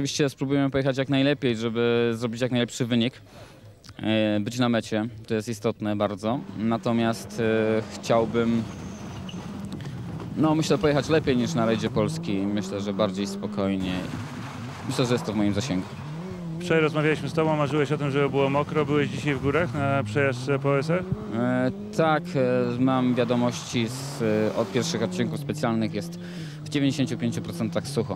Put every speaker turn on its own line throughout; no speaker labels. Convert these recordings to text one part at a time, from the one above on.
oczywiście spróbujemy pojechać jak najlepiej, żeby zrobić jak najlepszy wynik. Być na mecie, to jest istotne bardzo. Natomiast chciałbym, no myślę, pojechać lepiej niż na rajdzie Polski. Myślę, że bardziej spokojnie. Myślę, że jest to w moim zasięgu.
Wczoraj rozmawialiśmy z Tobą, marzyłeś o tym, żeby było mokro. Byłeś dzisiaj w górach na przejażdżce po OSR?
Tak, mam wiadomości od pierwszych odcinków specjalnych. Jest w 95% sucho.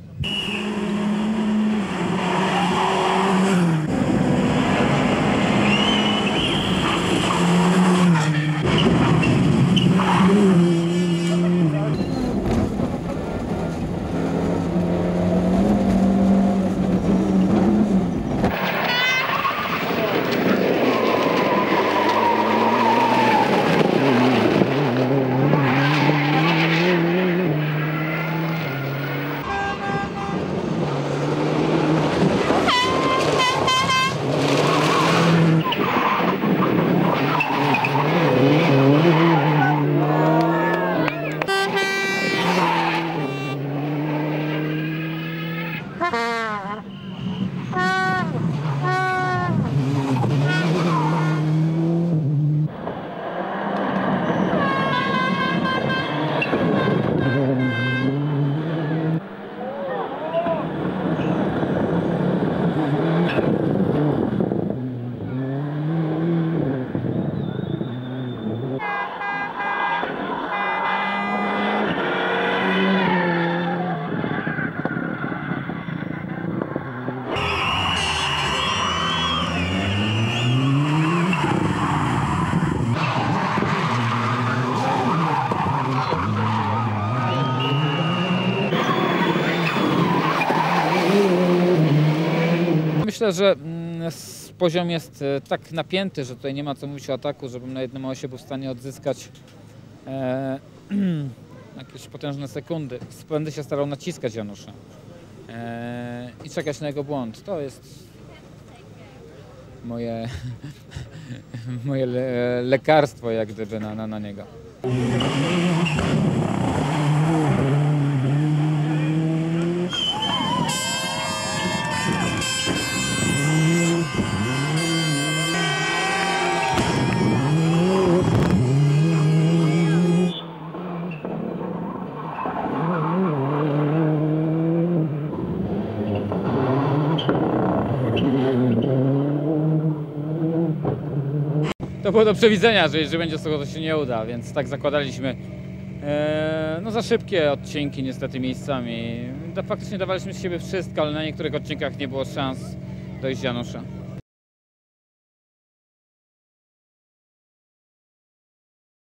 Myślę, że poziom jest tak napięty, że tutaj nie ma co mówić o ataku, żebym na jednym osie był w stanie odzyskać jakieś potężne sekundy. Będę się starał naciskać Janusza i czekać na jego błąd. To jest moje lekarstwo jak gdyby na niego. To było do przewidzenia, że jeżeli będzie sucho, to się nie uda, więc tak zakładaliśmy. No za szybkie odcinki niestety miejscami. Faktycznie dawaliśmy z siebie wszystko, ale na niektórych odcinkach nie było szans dojść Janusza.